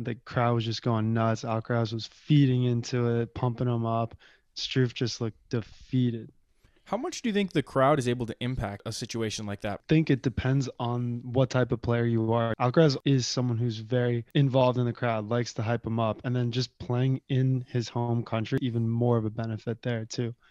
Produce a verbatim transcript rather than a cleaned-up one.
The crowd was just going nuts. Alcaraz was feeding into it, pumping him up. Struff just looked defeated. How much do you think the crowd is able to impact a situation like that? I think it depends on what type of player you are. Alcaraz is someone who's very involved in the crowd, likes to hype him up, and then just playing in his home country, even more of a benefit there too.